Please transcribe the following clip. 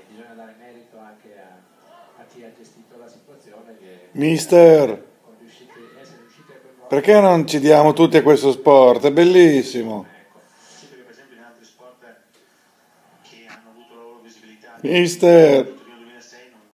bisogna dare merito anche a chi ha gestito la situazione, che Mister, essere riusciti a coinvolgere. perché non ci diamo tutti a questo sport? È bellissimo. Ecco, sì, perché per esempio in altri sport che hanno avuto la loro visibilità, Mister.